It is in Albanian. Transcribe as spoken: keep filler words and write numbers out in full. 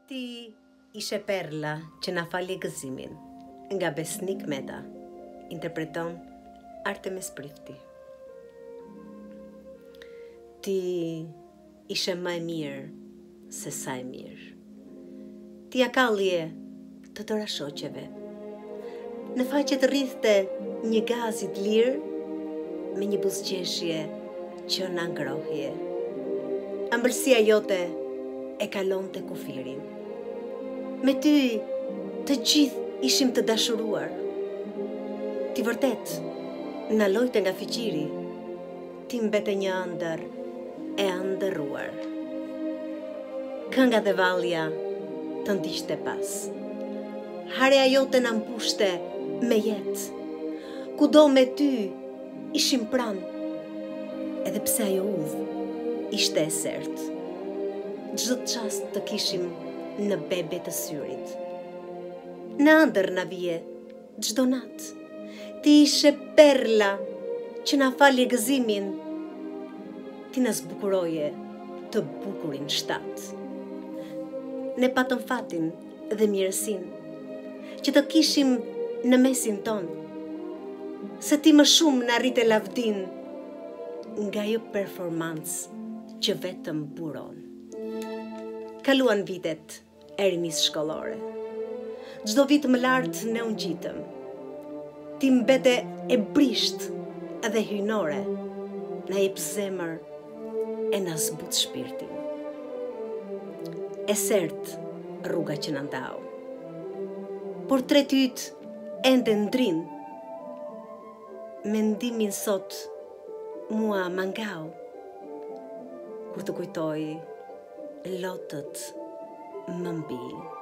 Ti ishe perla që na fali gëzimin. Nga Besnik Meta, interpreton Artemis Prifti. Ti ishe më e mirë se sa e mirë. Ti akallje të tëra shoqeve. Në faqet rrithte një gazit lirë me një buzëqeshje që në ngrohje. Ëmbëlsia jote e kalon të kufirin. Me ty të gjithë ishim të dashuruar. Ti vërtet në lojte nga fiqiri, ti mbete një ëndër e ëndërruar. Kënga dhe valja të ndiqte pas. Hareja jote në mpushte me jetë. Kudo me ty ishim pranë, edhe pse ajo udhë ishte e sertë. Çdo çast të kishim në bebe të syrit. Në ëndër na vije çdo natë. Ti ishe perla që na falje gëzimin. Ti na zbukuroje të bukurin shtatë. Ne patëm fatin dhe mirësinë që të kishim në mesin ton. Se ti më shumë na rrite lavdin nga jo performancë që vetëm buron. Kaluan vitet e rinis shkollore. Çdo vit më lartë ne u ngjitëm. Ti mbete e brisht edhe hynore, na jep zemër e na zbut shpirtin. E sert rruga që na ndau. Portreti yt ende ndrin. Mendimin sot mua mangau. Kur të kujtoj, lotët më mbi.